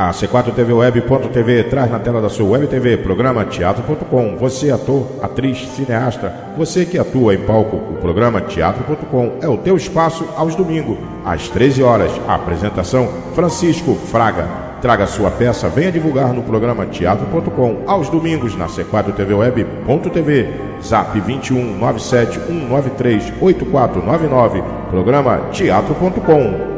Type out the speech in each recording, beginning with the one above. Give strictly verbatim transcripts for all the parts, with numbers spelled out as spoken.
A C quatro T V Web ponto T V traz na tela da sua Web T V programa teatro ponto com. Você, ator, atriz, cineasta, você que atua em palco, o programa teatro ponto com é o teu espaço aos domingos, às treze horas. A apresentação Francisco Fraga. Traga sua peça, venha divulgar no programa teatro ponto com, aos domingos na C quatro T V Web ponto T V. Zap vinte e um, nove sete um nove três, oito quatro nove nove. Programa teatro ponto com.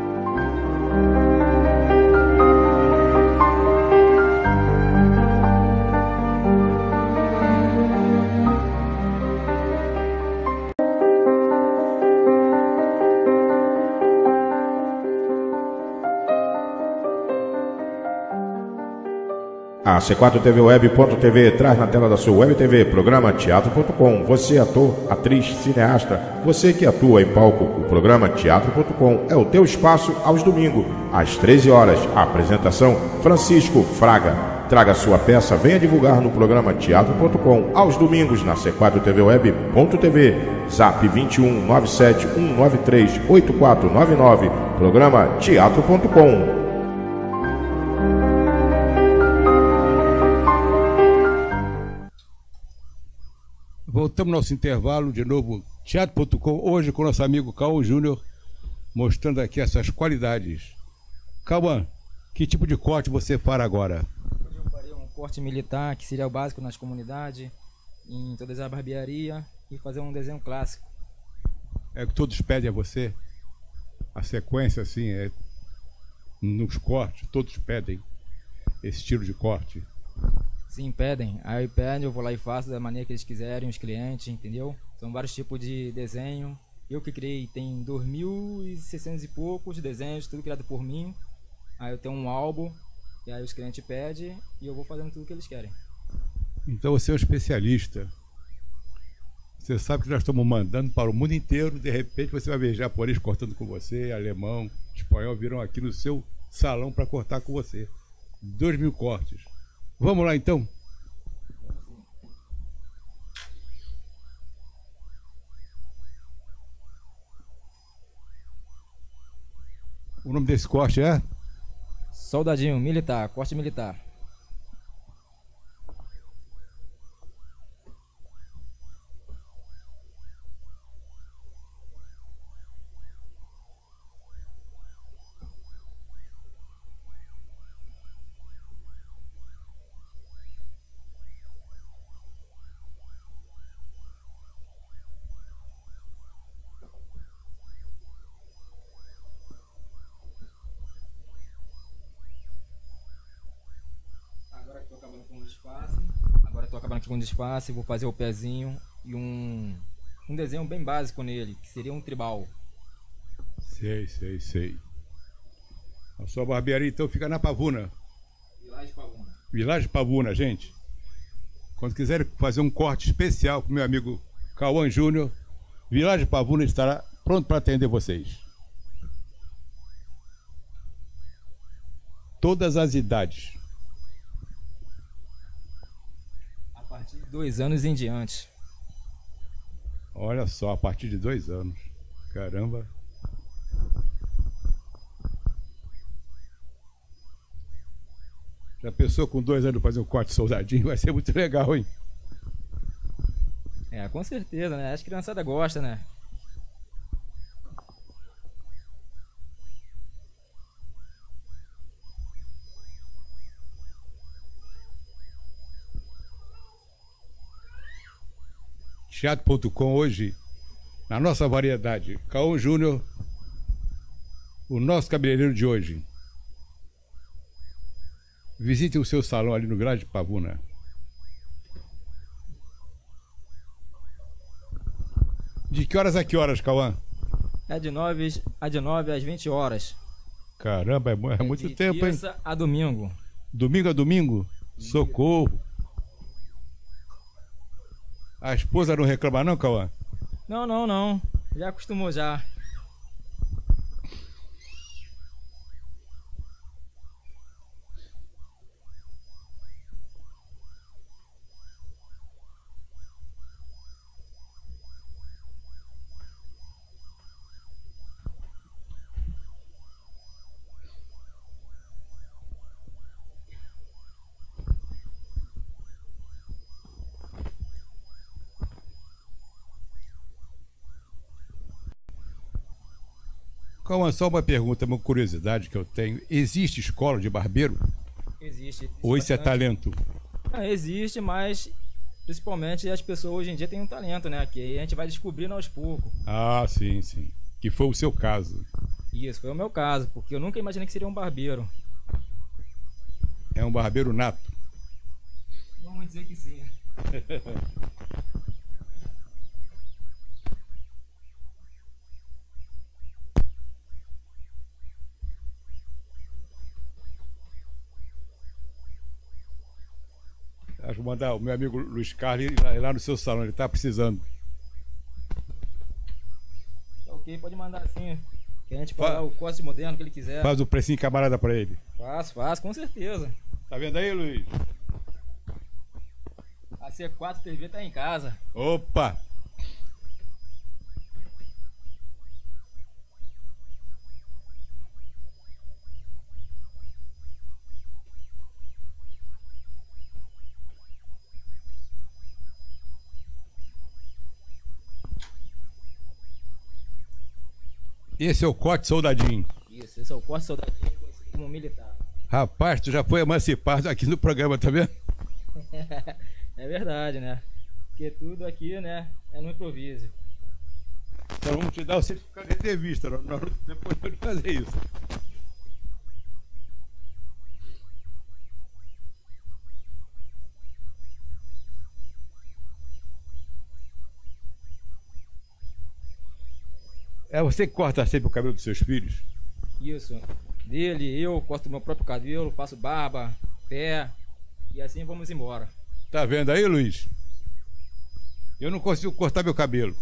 A C quatro T V Web ponto T V traz na tela da sua Web T V programa teatro ponto com. Você, ator, atriz, cineasta, você que atua em palco, o programa teatro ponto com é o teu espaço aos domingos, às treze horas. A apresentação Francisco Fraga. Traga sua peça, venha divulgar no programa teatro ponto com, aos domingos na C quatro T V Web ponto T V. Zap vinte e um, nove sete um nove três, oito quatro nove nove. Programa teatro ponto com. Voltamos ao nosso intervalo, de novo, teatro ponto com, hoje com nosso amigo Cauã Júnior, mostrando aqui essas qualidades. Cauã, que tipo de corte você fará agora? Eu faria um corte militar, que seria o básico nas comunidades, em todas as barbearias, e fazer um desenho clássico. É o que todos pedem a você? A sequência, assim, é nos cortes, todos pedem esse estilo de corte? Sim, pedem. Aí pedem, eu vou lá e faço da maneira que eles quiserem, os clientes, entendeu? São vários tipos de desenho. Eu que criei, tem dois mil e seiscentos e poucos desenhos, tudo criado por mim. Aí eu tenho um álbum, e aí os clientes pedem, e eu vou fazendo tudo que eles querem. Então você é um especialista. Você sabe que nós estamos mandando para o mundo inteiro, de repente você vai ver japonês cortando com você, alemão, espanhol, viram aqui no seu salão para cortar com você. Dois mil cortes. Vamos lá então? O nome desse corte é? Soldadinho militar, corte militar. Agora estou acabando aqui com o disfarce, vou fazer o pezinho e um, um desenho bem básico nele, que seria um tribal. Sei, sei, sei. A sua barbearia então fica na Pavuna. Vilagem Pavuna. Vilagem Pavuna, gente. Quando quiserem fazer um corte especial para o meu amigo Cauã Júnior, Vilagem Pavuna estará pronto para atender vocês. Todas as idades. A partir de dois anos em diante. Olha só, a partir de dois anos. Caramba. Já pensou com dois anos fazer um corte soldadinho? Vai ser muito legal, hein? É, com certeza, né? As criançadas gostam, né? teatro ponto com hoje, na nossa variedade, Cauã Júnior, o nosso cabeleireiro de hoje. Visite o seu salão ali no Vilagem Pavuna. De que horas a que horas, Cauã? É de nove, a de nove às vinte horas. Caramba, é, é, é muito de tempo, hein? Terça a domingo. Domingo a domingo? Socorro. A esposa não reclama não, Cauã? Não, não, não. Já acostumou já. Calma, só uma pergunta, uma curiosidade que eu tenho. Existe escola de barbeiro? Existe. existe Ou isso é bastante. talento? Ah, existe, mas principalmente as pessoas hoje em dia têm um talento, né? Que a gente vai descobrindo aos poucos. Ah, sim, sim. Que foi o seu caso. Isso, foi o meu caso, porque eu nunca imaginei que seria um barbeiro. É um barbeiro nato. Vamos dizer que sim. Acho que vou mandar o meu amigo Luiz Carlos ir lá, ir lá no seu salão, ele está precisando. Tá ok, pode mandar assim. Que a gente Fa- fala o corte moderno que ele quiser. Faz o precinho camarada para ele. Faço, faço, com certeza. Tá vendo aí, Luiz? A C quatro T V tá em casa. Opa! Esse é o corte soldadinho. Isso, esse é o corte soldadinho conhecido como militar. Rapaz, tu já foi emancipado aqui no programa, tá vendo? É verdade, né? Porque tudo aqui, né, é no improviso. Então vamos te dar o certificado de entrevista, nós nós depois de fazer isso. É você que corta sempre o cabelo dos seus filhos? Isso. Dele, eu corto meu próprio cabelo, faço barba, pé e assim vamos embora. Tá vendo aí, Luiz? Eu não consigo cortar meu cabelo.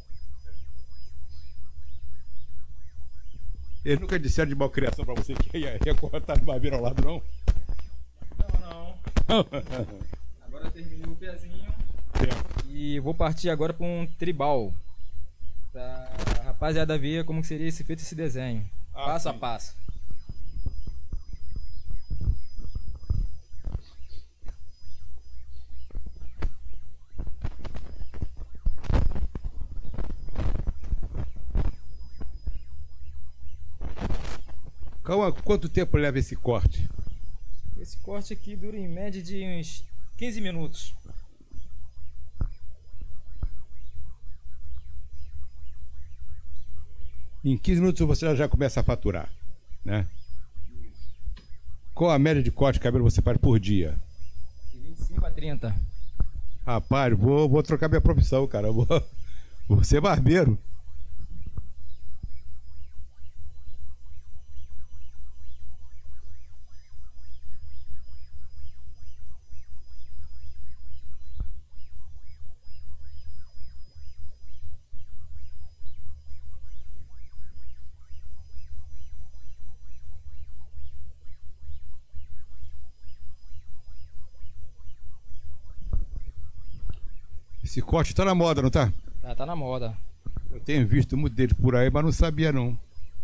Eles nunca disseram de malcriação pra você que ia, ia cortar de barbeiro ao lado, não? Não, não. Agora eu terminei o pezinho e vou partir agora para um tribal. Pra rapaziada ver como que seria esse, feito esse desenho. Ah, passo sim. a passo. Calma, quanto tempo leva esse corte? Esse corte aqui dura em média de uns quinze minutos. Em quinze minutos você já começa a faturar, né? Qual a média de corte de cabelo você faz por dia? De vinte e cinco a trinta. Rapaz, vou, vou trocar minha profissão, cara. Vou, vou ser barbeiro. Esse corte tá na moda, não tá? Tá, tá na moda. Eu tenho visto muito deles por aí, mas não sabia não.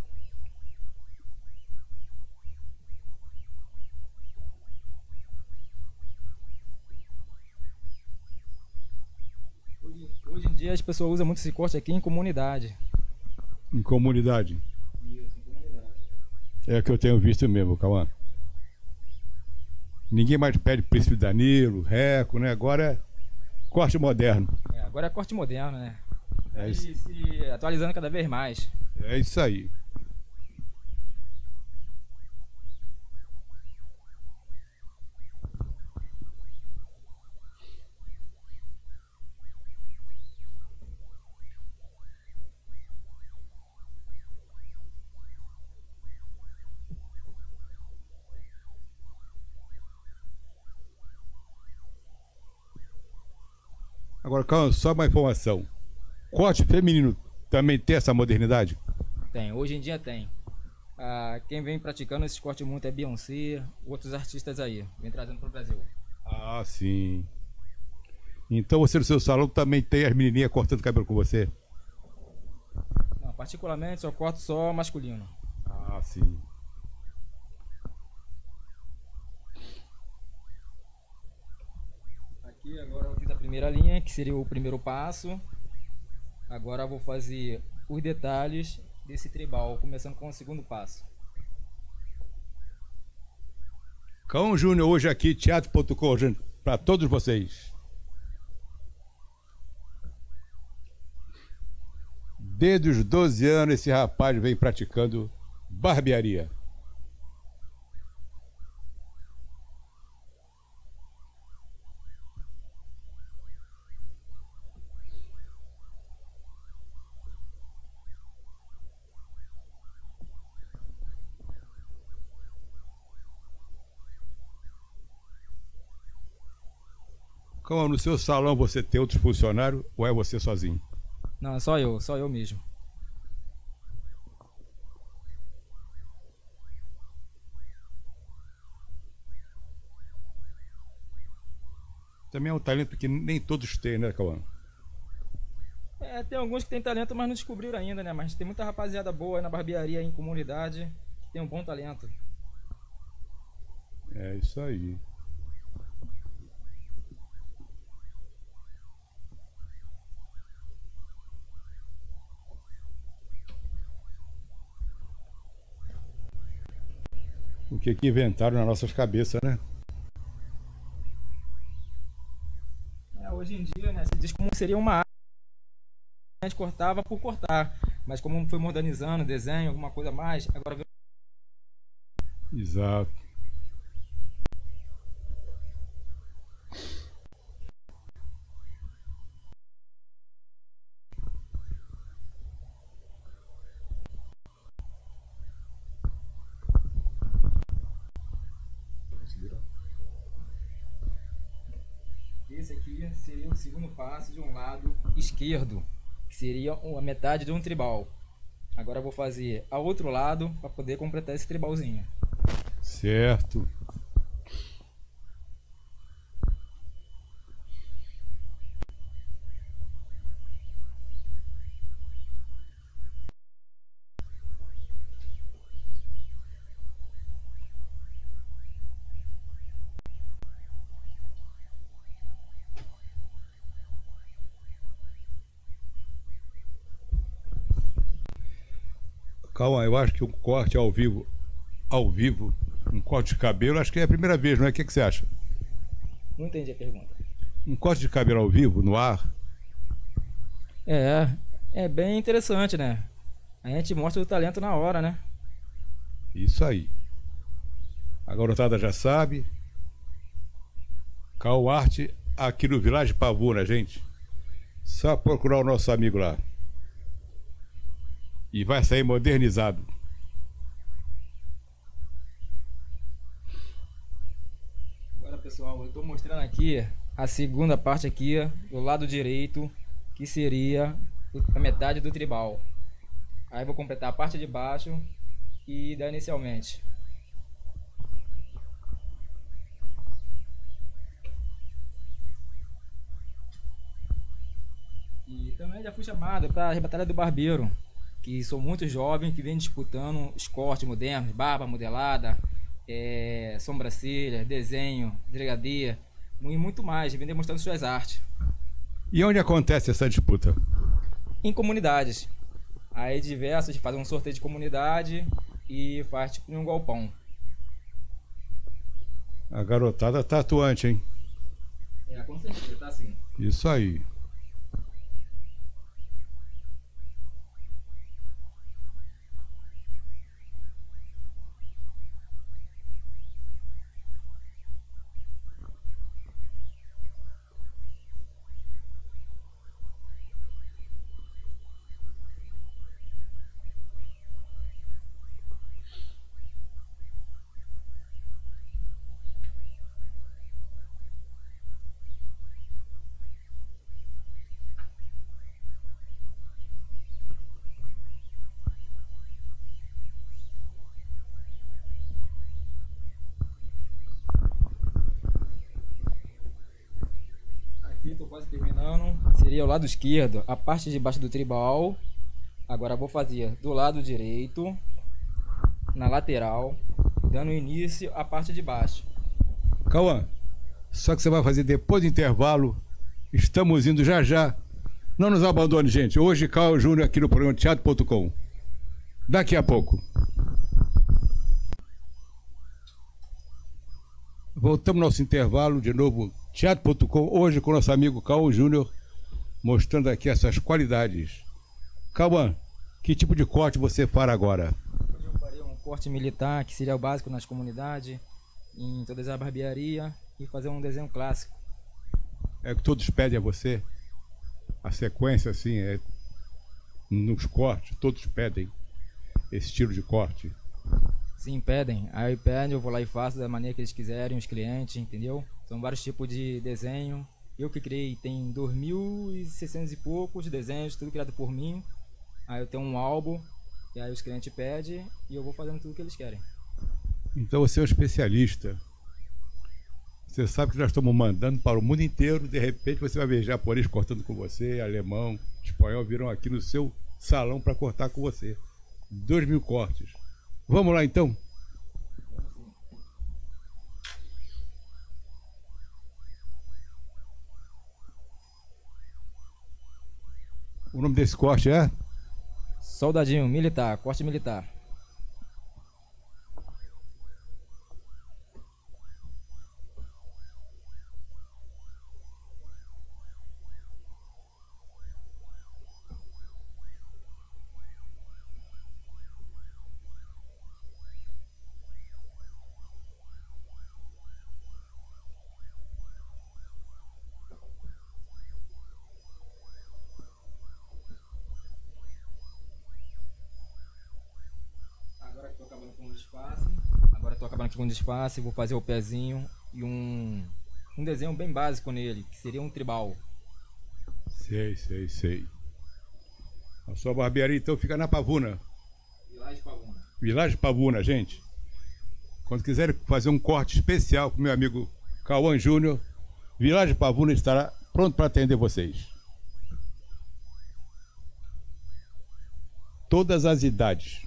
Hoje, hoje em dia as pessoas usam muito esse corte aqui em comunidade. Em comunidade. Isso, em comunidade. É o que eu tenho visto mesmo, Cauã. Ninguém mais pede príncipe Danilo, Reco, né? Agora é corte moderno. É, agora é corte moderno, né? É E isso, se atualizando cada vez mais. é isso aí. Agora, calma, só uma informação. Corte feminino também tem essa modernidade? Tem, hoje em dia tem. Ah, quem vem praticando esse corte muito é Beyoncé, outros artistas aí, vem trazendo pro Brasil. Ah, sim. Então você no seu salão também tem as menininhas cortando cabelo com você? Não, particularmente só corto só masculino. Ah, sim. Aqui agora eu fiz a primeira linha, que seria o primeiro passo. Agora eu vou fazer os detalhes desse tribal, começando com o segundo passo. Cauã Júnior hoje aqui, teatro ponto com, para todos vocês. Desde os doze anos esse rapaz vem praticando barbearia. Cauã, no seu salão você tem outros funcionários ou é você sozinho? Não, é só eu, só eu mesmo. Também é um talento que nem todos têm, né, Cauã? É, tem alguns que têm talento, mas não descobriram ainda, né? Mas tem muita rapaziada boa aí na barbearia, em comunidade, que tem um bom talento. É isso aí. O que que inventaram nas nossas cabeças, né? É, hoje em dia, né, se diz como seria uma arte, a gente cortava por cortar, mas como foi modernizando, desenho, alguma coisa a mais, agora virou... Exato. Esse aqui seria o segundo passo de um lado esquerdo, que seria a metade de um tribal. Agora eu vou fazer ao outro lado para poder completar esse tribalzinho. Certo. Cauã, eu acho que um corte ao vivo, ao vivo, um corte de cabelo, acho que é a primeira vez, não é? O que, que você acha? Não entendi a pergunta. Um corte de cabelo ao vivo, no ar? É, é bem interessante, né? A gente mostra o talento na hora, né? Isso aí. A garotada já sabe. Cauã Arte aqui no Village Pavuna, gente. Só procurar o nosso amigo lá. E vai sair modernizado. Agora, pessoal, eu estou mostrando aqui a segunda parte aqui do lado direito, que seria a metade do tribal. Aí vou completar a parte de baixo e dar inicialmente. E também já fui chamado para a Batalha do Barbeiro, que sou muito jovem, que vem disputando os cortes modernos, barba modelada, é, sobrancelha, desenho, delegadia e muito mais, vem demonstrando suas artes. E onde acontece essa disputa? Em comunidades. Aí diversos, faz um sorteio de comunidade e faz tipo em um galpão. A garotada tá atuante, hein? É, com certeza, tá assim. Isso aí. Aqui tô quase terminando. Seria o lado esquerdo, a parte de baixo do tribal. Agora vou fazer do lado direito, na lateral, dando início à parte de baixo. Cauã, só que você vai fazer depois do intervalo. Estamos indo já já. Não nos abandone, gente. Hoje, Cauã Júnior aqui no programa teatro ponto com. daqui a pouco. Voltamos ao nosso intervalo, de novo, teatro ponto com, hoje com nosso amigo Cauã Júnior, mostrando aqui essas qualidades. Cauã, que tipo de corte você fará agora? Eu faria um corte militar, que seria o básico nas comunidades, em todas as barbearias, e fazer um desenho clássico. É que todos pedem a você? A sequência, assim, é nos cortes, todos pedem esse estilo de corte? Sim, pedem. Aí pedem, eu vou lá e faço da maneira que eles quiserem, os clientes, entendeu? São vários tipos de desenho. Eu que criei, tem dois mil e seiscentos e poucos desenhos, tudo criado por mim. Aí eu tenho um álbum, e aí os clientes pedem, e eu vou fazendo tudo que eles querem. Então você é um especialista. Você sabe que nós estamos mandando para o mundo inteiro, de repente você vai ver japonês cortando com você, alemão, espanhol, viram aqui no seu salão para cortar com você. Dois mil cortes. Vamos lá então? O nome desse corte é? Soldadinho militar, corte militar. Agora estou acabando aqui com um disfarce, vou fazer o pezinho e um, um desenho bem básico nele, que seria um tribal. Sei, sei, sei. A sua barbearia então fica na Pavuna. Vilagem Pavuna. Vilagem Pavuna, gente. Quando quiserem fazer um corte especial com meu amigo Cauã Júnior, Vilagem Pavuna estará pronto para atender vocês. Todas as idades.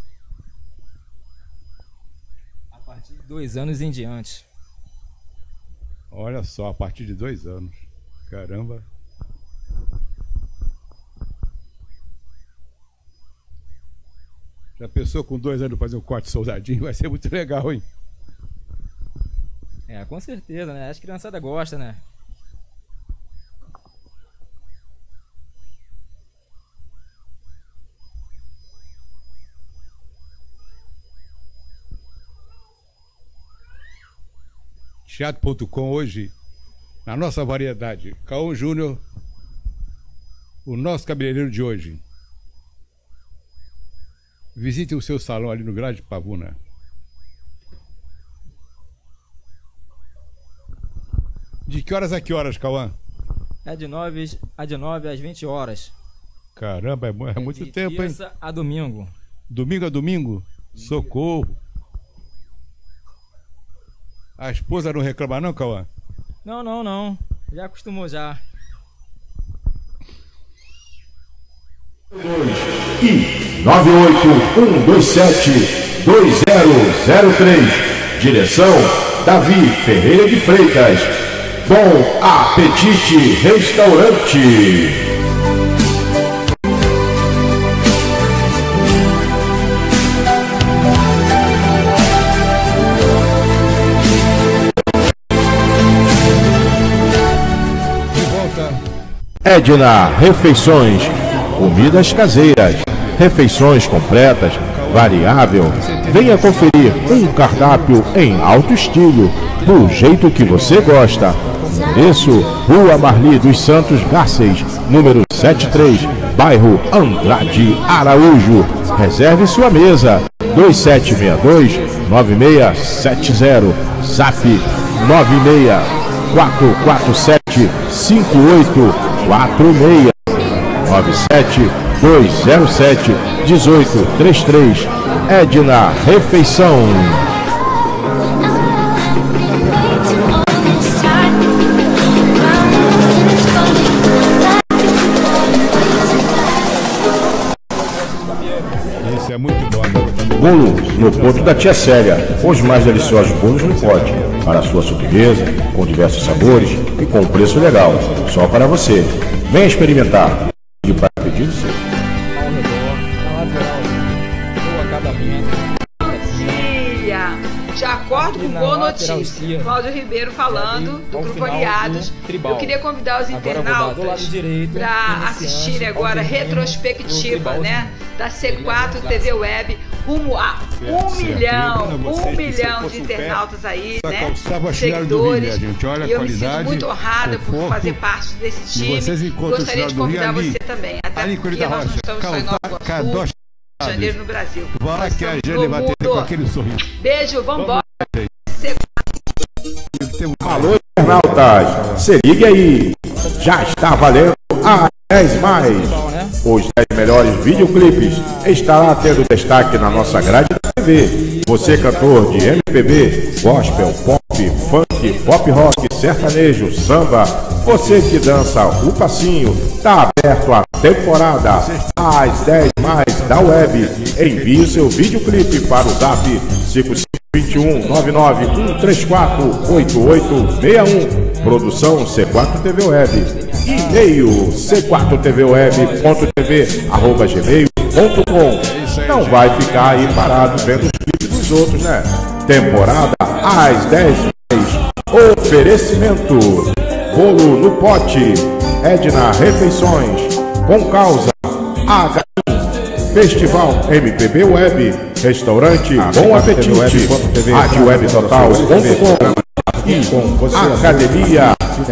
A partir de dois anos em diante. Olha só, a partir de dois anos. Caramba. Já pensou com dois anos fazer um corte soldadinho? Vai ser muito legal, hein? É, com certeza, né? As criançadas gostam, né? teatro ponto com hoje, na nossa variedade, Cauã Júnior, o nosso cabeleireiro de hoje. Visite o seu salão ali no Vilagem Pavuna. De que horas a que horas, Cauã? É de nove, a de nove às vinte horas. Caramba, é, mu- é É muito de tempo, hein? terça a domingo. Domingo a domingo? Socorro. A esposa não reclama não, Cauã? Não, não, não. Já acostumou já. E nove oito um dois sete dois zero zero três. Direção Davi Ferreira de Freitas. Bom Apetite Restaurante. Edna Refeições, comidas caseiras, refeições completas, variável. Venha conferir um cardápio em alto estilo, do jeito que você gosta. Endereço: Rua Marli dos Santos Garcês, número setenta e três, bairro Andrade Araújo. Reserve sua mesa: dois sete seis dois, nove seis sete zero, zap nove seis quatro quatro sete cinco oito quatro seis, nove sete dois zero sete um oito três três. Edna Refeição. Isso é muito bom. Bolo no ponto da Tia Célia. Os mais deliciosos bolos no pote. Para sua sobremesa, com diversos sabores e com um preço legal. Só para você. Venha experimentar. E para pedir o seu. Ao redor, na lateral. De acordo com Boa Notícia, Cláudio Ribeiro falando do Grupo Aliados. Eu queria convidar os internautas para assistirem agora a retrospectiva, né, da C quatro T V Web, rumo a um milhão, um milhão de internautas aí, né, seguidores. E eu me sinto muito honrada por fazer parte desse time. Gostaria de convidar você também, até porque nós não estamos só em Nova Iguaçu, Janeiro no Brasil. Vai que a Jane vai ter com aquele sorriso. Beijo, vambora. Alô, internautas, se ligue aí. Já está valendo a dez mais. Os dez melhores videoclipes estará tendo destaque na nossa grade da T V. Você, cantor de M P B, gospel, pop, funk, pop rock, sertanejo, samba. Você que dança o passinho, tá aberto a temporada às dez mais da web. Envie seu videoclipe para o zap cinco cinco dois um nove nove um três quatro oito oito seis um. Produção C quatro T V Web. E-mail c quatro t v web ponto t v arroba gmail ponto com. Não vai ficar aí parado vendo os vídeos dos outros, né? Temporada às dez mais. Oferecimento: bolo no pote, Edna Refeições, com causa H Festival M P B Web, Restaurante Bom Apetite, Rádio Web Total ponto com e Academia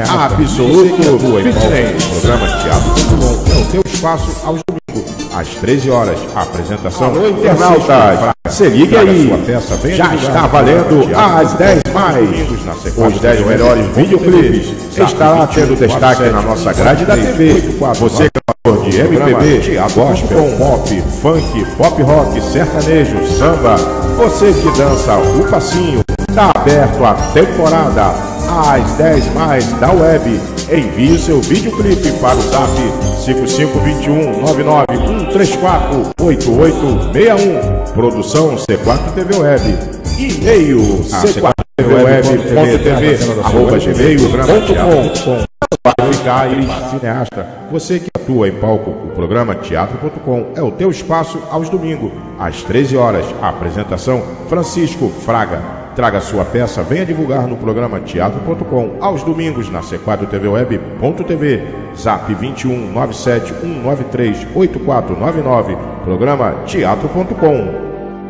Absoluto Fitness. Programa Teatro é o teu espaço aos domingos, às treze horas. Apresentação: alô, internautas, se ligue aí, já está valendo às dez mais. Os dez melhores videoclipes estará tendo destaque na nossa grade da T V. Você, cantor de M P B, gospel, pop, funk, pop rock, sertanejo, samba. Você que dança o passinho, tá aberto a temporada às dez mais da web. Envie seu videoclipe para o zap cinco cinco dois um nove nove um três quatro oito oito seis um. Produção C quatro T V Web. E-mail c quatro t v web ponto t v arroba gmail ponto com. Vai ficar aí, cineasta. Você que atua em palco, o programa Teatro ponto com é o teu espaço aos domingos, às treze horas. Apresentação: Francisco Fraga. Traga sua peça, venha divulgar no programa Teatro ponto com, aos domingos na c quatro t v web ponto t v. Zap vinte e um nove sete um nove três oito quatro nove nove. Programa Teatro ponto com.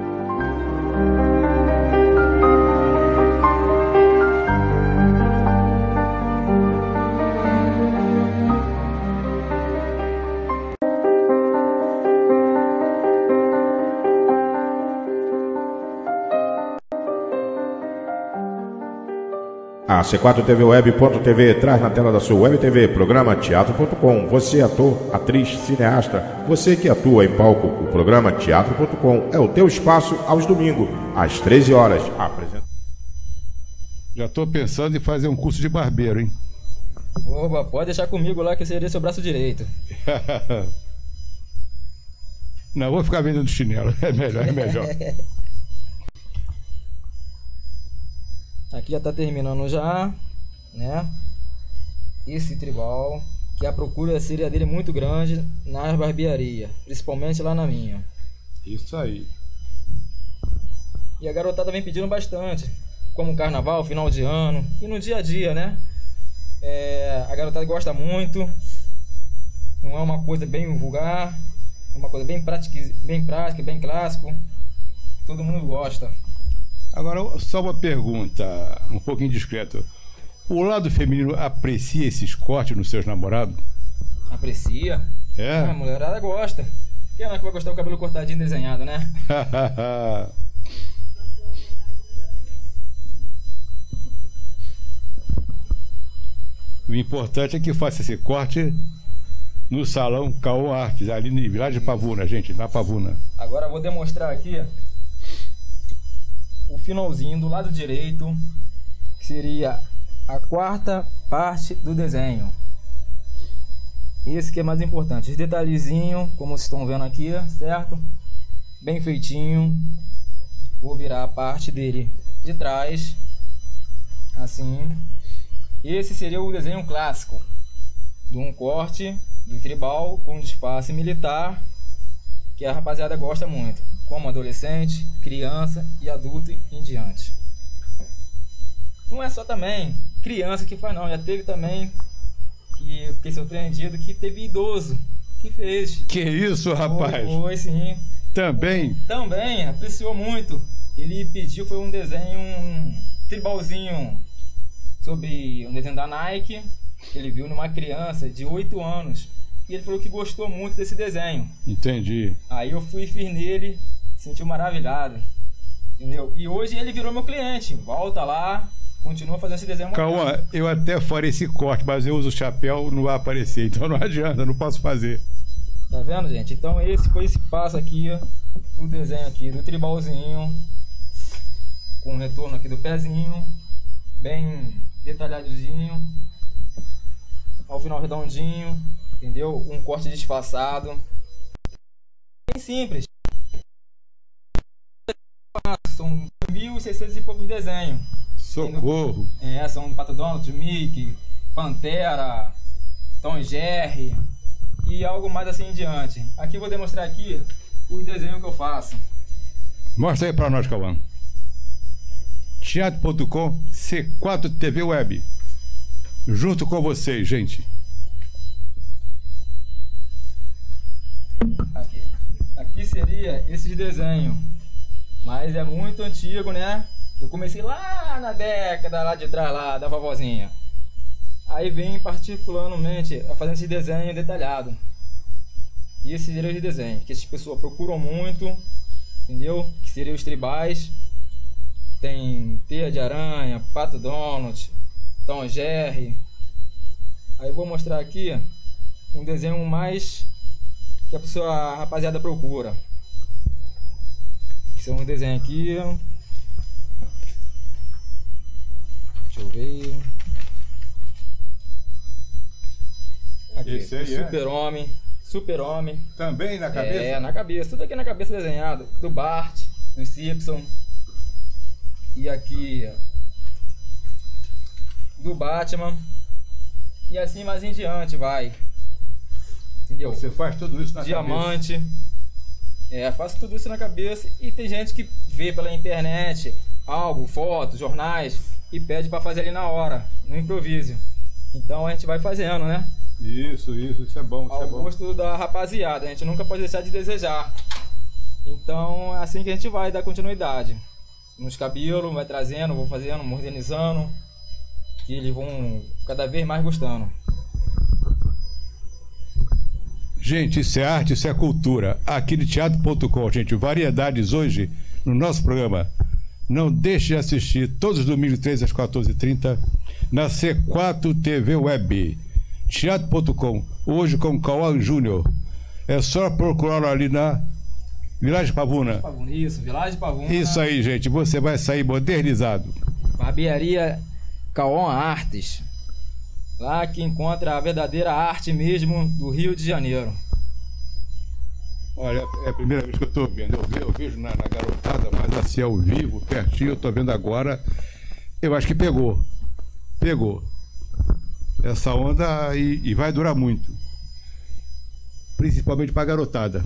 A C quatro T V Web ponto T V traz na tela da sua Web T V programa Teatro ponto com. Você, ator, atriz, cineasta, você que atua em palco, o programa Teatro ponto com é o teu espaço aos domingos, às treze horas. Apresenta... Já estou pensando em fazer um curso de barbeiro, hein? Opa, pode deixar comigo lá que seria seu braço direito. Não, vou ficar vendendo chinelo. É melhor, é melhor. Aqui já tá terminando já, né? Esse tribal, que a procura seria dele muito grande nas barbearias, principalmente lá na minha. Isso aí. E a garotada vem pedindo bastante, como carnaval, final de ano e no dia a dia, né? É, a garotada gosta muito, não é uma coisa bem vulgar, é uma coisa bem prática, bem prática, bem clássico, todo mundo gosta. Agora, só uma pergunta, um pouquinho discreta. O lado feminino aprecia esses cortes nos seus namorados? Aprecia? É? A mulherada gosta. Quem é que vai gostar do cabelo cortadinho desenhado, né? O importante é que faça esse corte no salão Caô Artes, ali na Villagem Pavuna, gente, na Pavuna. Agora eu vou demonstrar aqui o finalzinho do lado direito, que seria a quarta parte do desenho. Esse que é mais importante, esse detalhezinho, como vocês estão vendo aqui, certo? Bem feitinho. Vou virar a parte dele de trás, assim. Esse seria o desenho clássico de um corte de tribal com disfarce militar, que a rapaziada gosta muito, como adolescente, criança e adulto em diante. Não é só também criança que faz não, já teve também, que fiquei surpreendido, que teve idoso que fez. Que isso, rapaz? Foi, foi sim. Também? Também, apreciou muito. Ele pediu, foi um desenho, um tribalzinho sobre um desenho da Nike, que ele viu numa criança de oito anos. E ele falou que gostou muito desse desenho. Entendi. Aí eu fui e fiz nele, sentiu maravilhado. Entendeu? E hoje ele virou meu cliente. Volta lá, continua fazendo esse desenho. Cauã, eu até farei esse corte, mas eu uso o chapéu, não vai aparecer. Então não adianta, não posso fazer. Tá vendo, gente? Então esse foi esse passo aqui, do desenho aqui, do tribalzinho. Com o retorno aqui do pezinho. Bem detalhadinho. Ao final redondinho. Entendeu? Um corte disfarçado. Bem simples. São mil e seiscentos e poucos desenhos. Socorro! É, são do Pato Donald, Mickey, Pantera, Tom e Jerry e algo mais assim em diante. Aqui eu vou demonstrar aqui o desenho que eu faço. Mostra aí pra nós, Cauã. teatro ponto com, C quatro T V Web. Junto com vocês, gente. Aqui, aqui seria esses desenhos, mas é muito antigo, né? Eu comecei lá na década lá de trás, lá da vovozinha. Aí vem particularmente fazendo esse desenho detalhado. E esse seria os desenhos que essas pessoas procuram muito, entendeu? Que seriam os tribais. Tem Teia de Aranha, Pato Donald, Tom e Jerry. Aí eu vou mostrar aqui um desenho mais que a pessoa, a rapaziada procura. Esse é um desenho aqui. Deixa eu ver. Aqui, esse aí Super-Homem. É? Super-Homem. Também na cabeça? É, na cabeça. Tudo aqui na cabeça desenhado. Do Bart, do Simpson. E aqui do Batman. E assim mais em diante vai. Entendeu? Você faz tudo isso na Diamante. cabeça? É, faço tudo isso na cabeça. E tem gente que vê pela internet algo, fotos, jornais e pede para fazer ali na hora, no improviso. Então a gente vai fazendo, né? Isso, isso, isso é bom. Isso Ao é bom. gosto da rapaziada, a gente nunca pode deixar de desejar. Então é assim que a gente vai dar continuidade. Nos cabelos, vai trazendo, vou fazendo, modernizando, que eles vão cada vez mais gostando. Gente, isso é arte, isso é cultura. Aqui de teatro ponto com, gente, variedades hoje no nosso programa. Não deixe de assistir todos os domingos, três às quatorze e trinta, na C quatro T V Web. teatro ponto com, hoje com Cauã Júnior. É só procurar ali na Vilagem Pavuna. Isso, Vilagem Pavuna. Isso aí, gente, você vai sair modernizado. Barbearia Cauã Artes. Lá que encontra a verdadeira arte mesmo do Rio de Janeiro. Olha, é a primeira vez que eu estou vendo. Eu vejo, eu vejo na, na garotada, mas assim ao vivo, pertinho, eu estou vendo agora. Eu acho que pegou. Pegou. Essa onda e, e vai durar muito. Principalmente para a garotada.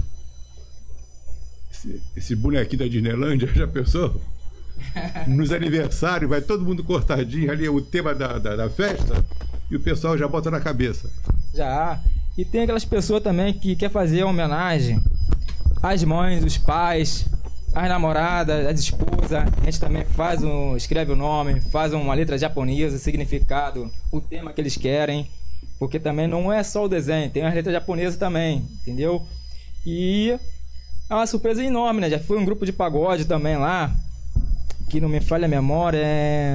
Esse, esse bonequinho da Disneylândia, já pensou? Nos aniversários, vai todo mundo cortadinho ali, o tema da, da, da festa, e o pessoal já bota na cabeça. Já. E tem aquelas pessoas também que quer fazer homenagem às mães, os pais, às namoradas, às esposas. A gente também faz um, escreve o nome, faz uma letra japonesa, o significado, o tema que eles querem. Porque também não é só o desenho, tem as letras japonesas também, entendeu? E é uma surpresa enorme, né? Já foi um grupo de pagode também lá, que não me falha a memória, é...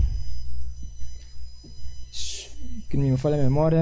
que não me falha a memória,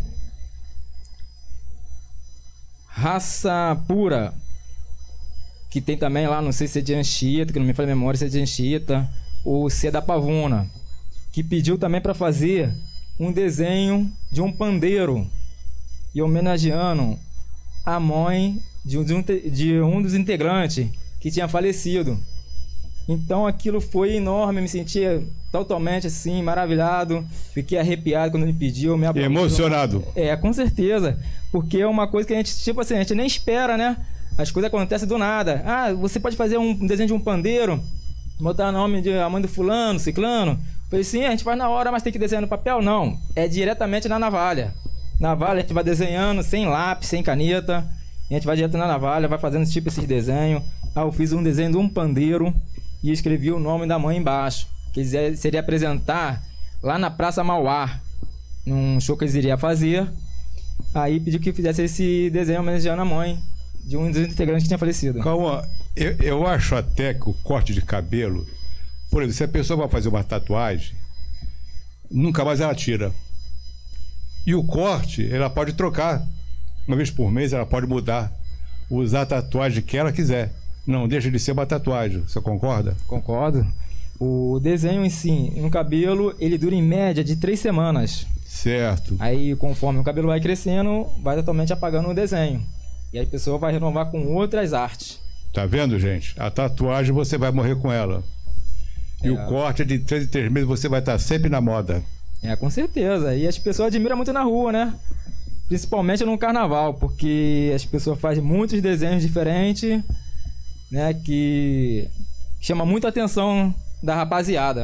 Raça Pura, que tem também lá, não sei se é de Anchieta, que não me falha a memória se é de Anchieta, ou se é da Pavuna, que pediu também para fazer um desenho de um pandeiro e homenageando a mãe de um, de um dos integrantes que tinha falecido. Então aquilo foi enorme, me sentia totalmente assim, maravilhado, fiquei arrepiado quando ele pediu, me emocionado. É, com certeza, porque é uma coisa que a gente, tipo assim, a gente nem espera, né? as coisas acontecem do nada. Ah, você pode fazer um desenho de um pandeiro, botar o nome de a mãe do fulano, ciclano. Falei, sim, a gente faz na hora, mas tem que desenhar no papel? Não, é diretamente na navalha. Navalha a gente vai desenhando sem lápis, sem caneta. A gente vai direto na navalha, vai fazendo tipo esses desenhos. Ah, eu fiz um desenho de um pandeiro e escrevi o nome da mãe embaixo. Que seria apresentar lá na Praça Mauá, num show que eles iriam fazer. Aí pediu que fizesse esse desenho homenageando a mãe de um dos integrantes que tinha falecido. Calma, eu, eu acho até que o corte de cabelo, por exemplo, se a pessoa vai fazer uma tatuagem, nunca mais ela tira. E o corte, ela pode trocar. Uma vez por mês ela pode mudar, usar a tatuagem que ela quiser. Não deixa de ser uma tatuagem, você concorda? Concordo. O desenho em si, no cabelo, ele dura em média de três semanas. Certo. Aí, conforme o cabelo vai crescendo, vai totalmente apagando o desenho. E aí a pessoa vai renovar com outras artes. Tá vendo, gente? A tatuagem você vai morrer com ela. E é. O corte é de três em três meses, você vai estar sempre na moda. É, com certeza. E as pessoas admiram muito na rua, né? Principalmente no carnaval, porque as pessoas fazem muitos desenhos diferentes, né? Que chama muita atenção da rapaziada.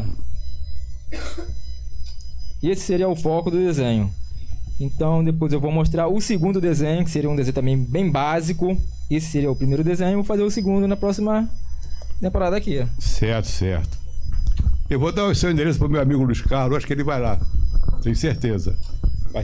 E esse seria o foco do desenho. Então depois eu vou mostrar o segundo desenho, que seria um desenho também bem básico. Esse seria o primeiro desenho, vou fazer o segundo na próxima temporada aqui. Certo, certo. Eu vou dar o seu endereço para o meu amigo Luiz Carlos, acho que ele vai lá. Tenho certeza. Vai.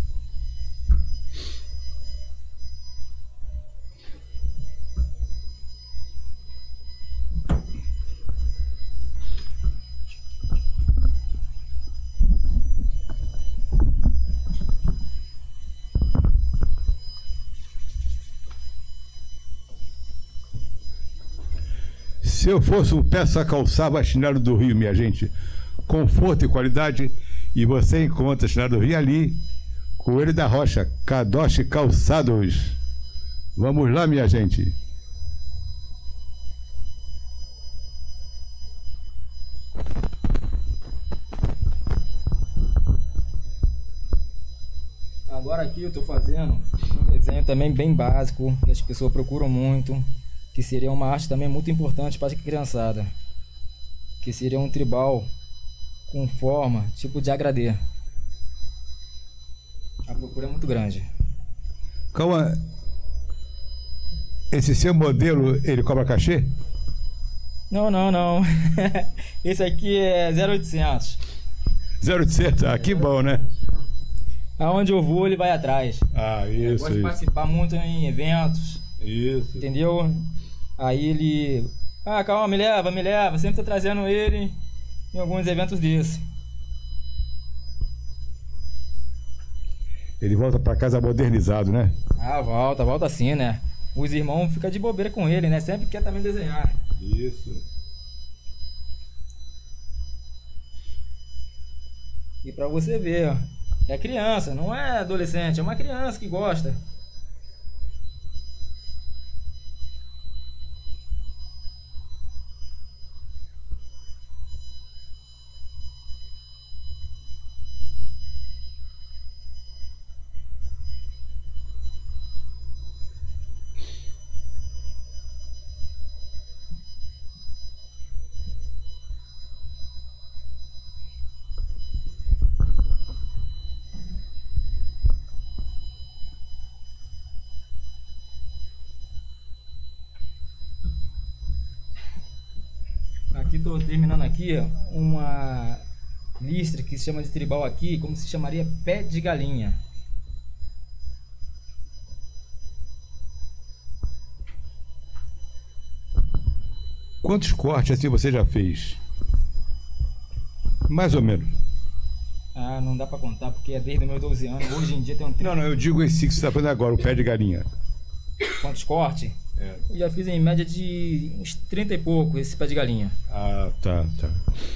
Se eu fosse um peça calçava chinelo do Rio, minha gente, conforto e qualidade, e você encontra chinelo do Rio ali, Coelho da Rocha, Kadoshi Calçados. Vamos lá, minha gente. Agora aqui eu estou fazendo um desenho também bem básico, que as pessoas procuram muito, que seria uma arte também muito importante para a criançada, que seria um tribal com forma tipo de agradê. A procura é muito grande. Calma, esse seu modelo, ele cobra cachê? Não, não, não. Esse aqui é zero oitocentos. zero oitocentos? Ah, que bom, né? Aonde eu vou, ele vai atrás. Ah, isso. Eu gosto isso. de participar muito em eventos. Isso. Entendeu? Aí ele... Ah, calma, me leva, me leva. Sempre tô trazendo ele em alguns eventos desses. Ele volta pra casa modernizado, né? Ah, volta, volta sim, né? Os irmãos ficam de bobeira com ele, né? Sempre quer também desenhar. Isso. E pra você ver, ó. É criança, não é adolescente. É uma criança que gosta. Aqui estou terminando aqui uma listra que se chama de tribal aqui, como se chamaria pé de galinha. Quantos cortes assim você já fez? Mais ou menos. Ah, não dá pra contar, porque é desde os meus doze anos. Hoje em dia tem um... Não, não, eu digo esse que você está fazendo agora, o pé de galinha. Quantos cortes? É. Eu já fiz em média de uns trinta e pouco esse pé de galinha. Ah, tá, tá.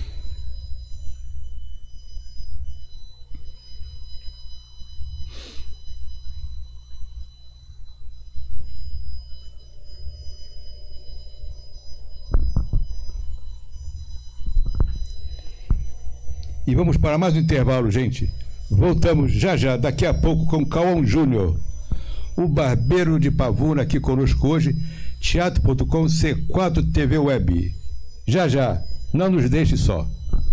E vamos para mais um intervalo, gente. Voltamos já já, daqui a pouco, com Cauã Júnior. o Barbeiro de Pavuna aqui conosco hoje, teatro ponto com, C quatro T V Web. Já, já, não nos deixe só.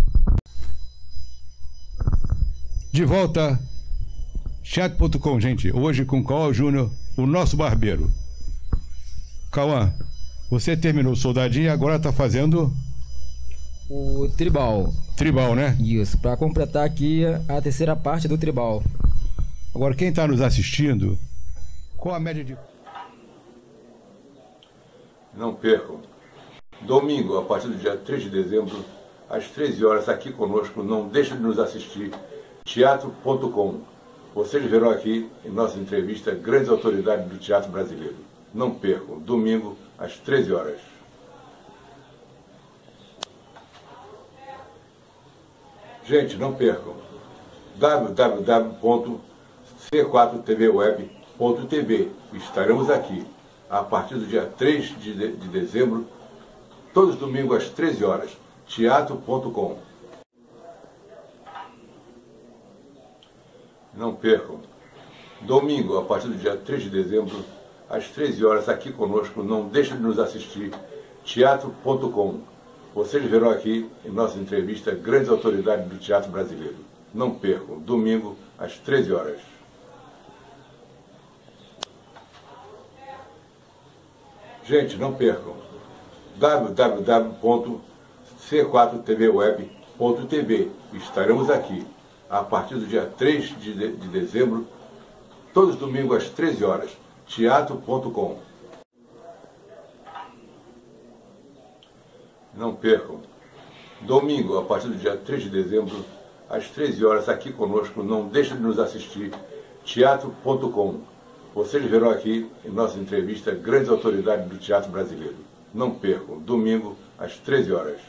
De volta, teatro ponto com, gente, hoje com Cauã Júnior, o nosso barbeiro. Cauã, você terminou o Soldadinho e agora está fazendo... O Tribal. Tribal, né? Isso, para completar aqui a terceira parte do Tribal. Agora, quem está nos assistindo, qual a média de... Não percam. Domingo, a partir do dia três de dezembro, às treze horas, aqui conosco, não deixe de nos assistir, teatro ponto com. Vocês verão aqui, em nossa entrevista, grandes autoridades do teatro brasileiro. Não percam. Domingo, às treze horas. Gente, não percam. w w w ponto c quatro T V web ponto t v. Estaremos aqui a partir do dia três de dezembro, todos os domingos às treze horas, teatro ponto com. Não percam. Domingo, a partir do dia três de dezembro, às treze horas, aqui conosco, não deixe de nos assistir, teatro ponto com. Vocês verão aqui, em nossa entrevista, grandes autoridades do teatro brasileiro. Não percam. Domingo, às treze horas. Gente, não percam. w w w ponto c quatro T V web ponto t v. Estaremos aqui a partir do dia três de dezembro, todos os domingos às treze horas, teatro ponto com. Não percam. Domingo, a partir do dia três de dezembro, às treze horas, aqui conosco, não deixe de nos assistir, teatro ponto com. Vocês verão aqui, em nossa entrevista, grandes autoridades do teatro brasileiro. Não percam. Domingo, às treze horas.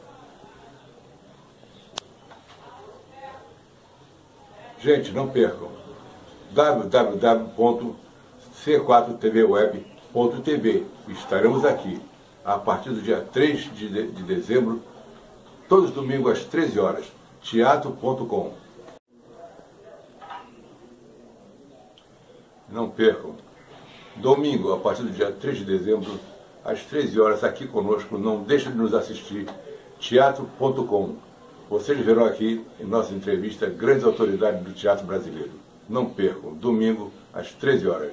Gente, não percam. w w w ponto c quatro T V web ponto t v. Estaremos aqui a partir do dia três de dezembro, todos os domingos às treze horas, teatro ponto com. Não percam. Domingo, a partir do dia três de dezembro, às treze horas, aqui conosco, não deixe de nos assistir, teatro ponto com. Vocês verão aqui, em nossa entrevista, grandes autoridades do teatro brasileiro. Não percam. Domingo, às treze horas.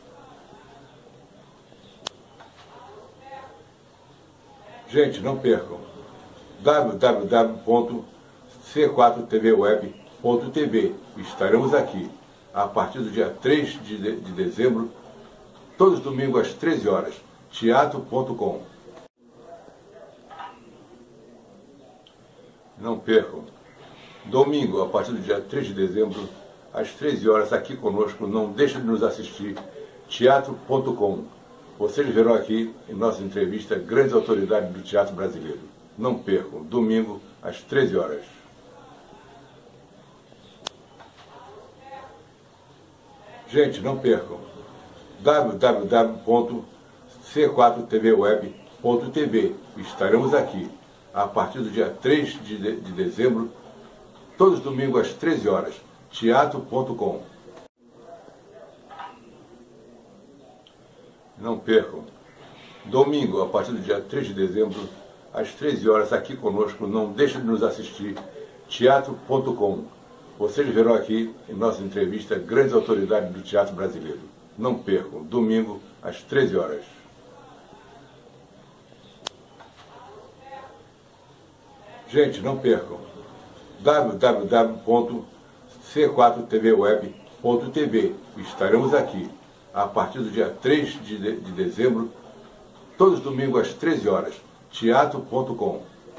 Gente, não percam. w w w ponto c quatro T V web ponto t v. Estaremos aqui a partir do dia três de dezembro, todos os domingos às treze horas, teatro ponto com. Não percam. Domingo, a partir do dia três de dezembro, às treze horas, aqui conosco, não deixe de nos assistir, teatro ponto com. Vocês verão aqui, em nossa entrevista, grandes autoridades do teatro brasileiro. Não percam. Domingo, às treze horas. Gente, não percam. w w w ponto c quatro T V web ponto t v. Estaremos aqui a partir do dia três de dezembro, todos os domingos às treze horas, teatro ponto com. Não percam. Domingo, a partir do dia três de dezembro, às treze horas, aqui conosco, não deixe de nos assistir, teatro ponto com. Vocês verão aqui, em nossa entrevista, grandes autoridades do teatro brasileiro. Não percam. Domingo, às treze horas. Gente, não percam. w w w ponto c quatro T V web ponto t v. Estaremos aqui a partir do dia três de dezembro, todos os domingos às treze horas, teatro ponto com.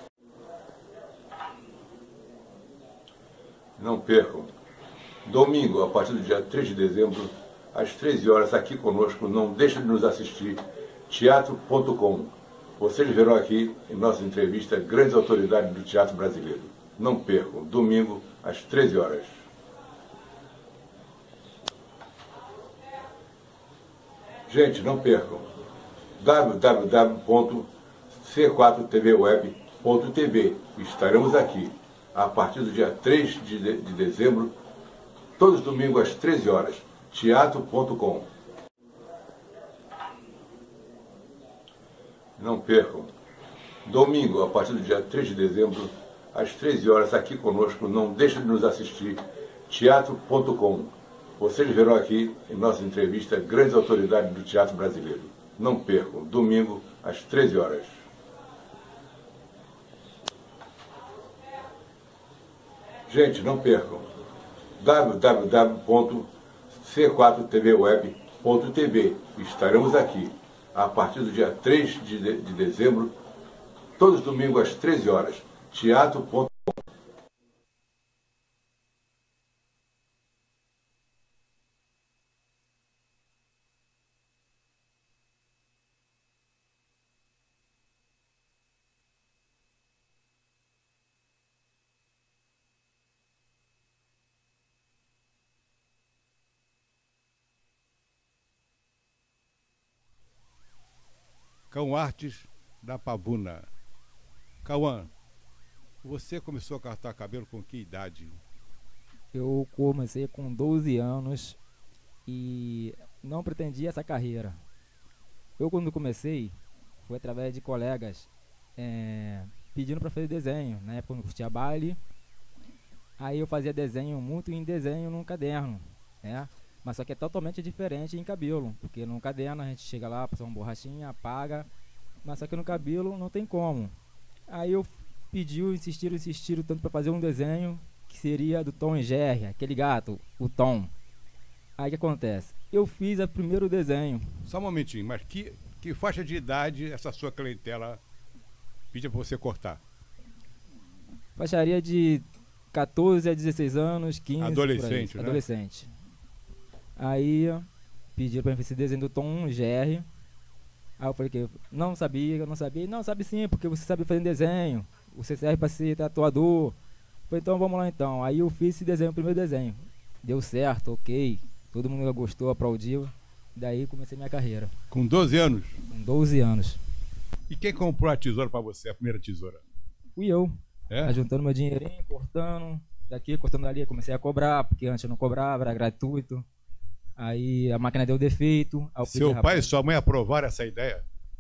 Não percam. Domingo, a partir do dia três de dezembro, às treze horas, aqui conosco, não deixe de nos assistir, teatro ponto com. Vocês verão aqui, em nossa entrevista, grandes autoridades do teatro brasileiro. Não percam. Domingo, às treze horas. Gente, não percam. w w w ponto c quatro T V web ponto t v. Estaremos aqui a partir do dia três de dezembro, todos os domingos às treze horas, teatro ponto com. não percam. Domingo, a partir do dia três de dezembro, às treze horas, aqui conosco, não deixe de nos assistir, teatro ponto com. Vocês verão aqui, em nossa entrevista, grandes autoridades do teatro brasileiro. Não percam, domingo, às treze horas. Gente, não percam. w w w ponto c quatro t v web ponto t v. Estaremos aqui a partir do dia três de dezembro, todos os domingos às treze horas. teatro ponto com. Cão Artes da Pavuna. Cauã, você começou a cortar cabelo com que idade? Eu comecei com doze anos e não pretendia essa carreira. Eu, quando comecei, foi através de colegas é, pedindo para fazer desenho. Na época eu não curtia baile, aí eu fazia desenho muito em desenho num caderno, né? Mas só que é totalmente diferente em cabelo, porque no caderno a gente chega lá, passa uma borrachinha, apaga, mas só que no cabelo não tem como. Aí eu pediu, insistiram, insistiram tanto para fazer um desenho que seria do Tom e Jerry, aquele gato, o Tom. Aí o que acontece? Eu fiz o primeiro desenho. Só um momentinho, mas que, que faixa de idade essa sua clientela pedia para você cortar? Faixaria de quatorze a dezesseis anos, quinze, adolescente, né? Adolescente. Aí pediram pra mim fazer esse desenho do Tom e Jerry. Aí eu falei que eu não sabia, eu não sabia. Não, sabe sim, porque você sabe fazer desenho. Você serve pra ser tatuador. Eu falei, então vamos lá então. Aí eu fiz esse desenho, o primeiro desenho. Deu certo, ok. Todo mundo gostou, aplaudiu. Daí comecei minha carreira. Com doze anos? Com doze anos. E quem comprou a tesoura pra você, a primeira tesoura? Fui eu. É? Juntando meu dinheirinho, cortando. Daqui, cortando dali. Comecei a cobrar, porque antes eu não cobrava, era gratuito. Aí a máquina deu defeito. Seu pai rapaz, e sua mãe aprovaram essa ideia?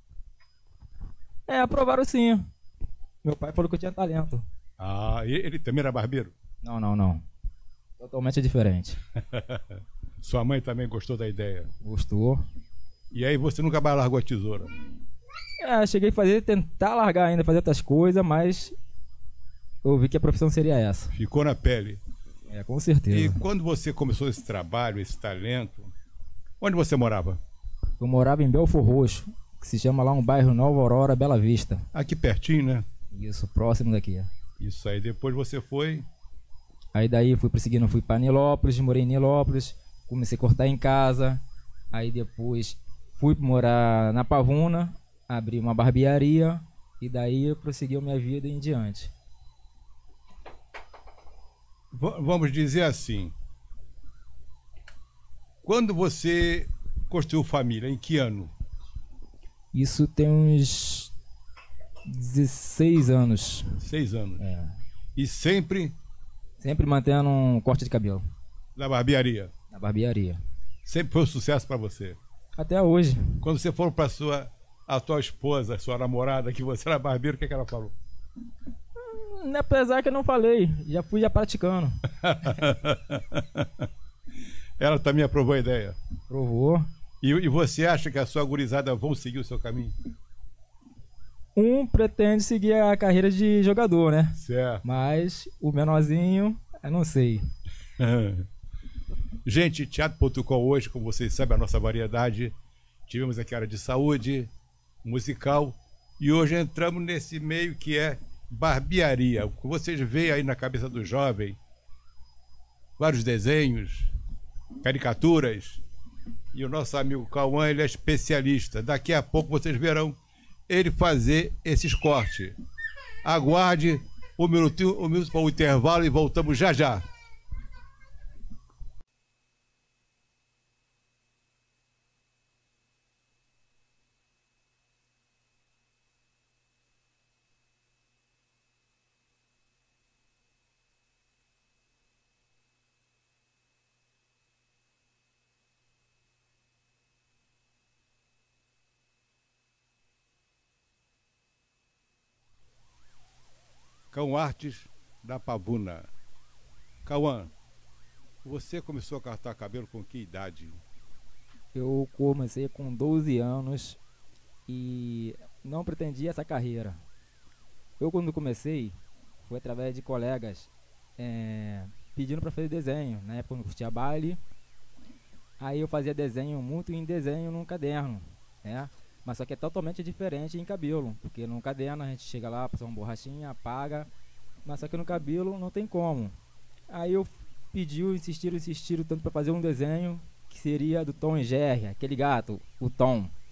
É, aprovaram sim. Meu pai falou que eu tinha talento. Ah, e ele também era barbeiro? Não, não, não. Totalmente diferente. Sua mãe também gostou da ideia? Gostou. E aí você nunca mais largou a tesoura? É, cheguei a fazer, tentar largar ainda, fazer outras coisas, mas eu vi que a profissão seria essa. Ficou na pele? É, com certeza. E quando você começou esse trabalho, esse talento, onde você morava? Eu morava em Belfor Roxo, que se chama lá um bairro Nova Aurora, Bela Vista. Aqui pertinho, né? Isso, próximo daqui. Isso aí, depois você foi... Aí daí fui prosseguindo, fui para Nilópolis, morei em Nilópolis, comecei a cortar em casa. Aí depois fui morar na Pavuna, abri uma barbearia e daí eu prossegui a minha vida em diante. Vamos dizer assim, quando você construiu família, em que ano? Isso tem uns dezesseis anos. Seis anos. É. E sempre? Sempre mantendo um corte de cabelo. Na barbearia? Na barbearia. Sempre foi um sucesso para você? Até hoje. Quando você for para sua a tua esposa, a sua namorada, que você era barbeiro, o que, é que ela falou? Apesar que eu não falei, já fui já praticando. Ela também aprovou a ideia? Aprovou. E, e você acha que a sua gurizada vão seguir o seu caminho? Um pretende seguir a carreira de jogador, né? Certo. Mas o menorzinho, eu não sei. Gente, teatro ponto com hoje, como vocês sabem, a nossa variedade. Tivemos aqui a área de saúde, musical, e hoje entramos nesse meio que é barbearia. O que vocês veem aí na cabeça do jovem, vários desenhos, caricaturas, e o nosso amigo Cauã, ele é especialista. Daqui a pouco vocês verão ele fazer esses cortes. Aguarde um minutinho, um minuto para o intervalo e voltamos já já. Cão Artes da Pavuna. Cauã, você começou a cortar cabelo com que idade? Eu comecei com doze anos e não pretendia essa carreira. Eu, quando comecei, foi através de colegas é, pedindo para fazer desenho. Na época eu não curtia baile. Aí eu fazia desenho, muito em desenho num caderno, né? Mas só que é totalmente diferente em cabelo, porque no caderno a gente chega lá, passa uma borrachinha, apaga, mas só que no cabelo não tem como. Aí eu pediu, insistiram, insistiram tanto para fazer um desenho que seria do Tom e Jerry, aquele gato, o Tom.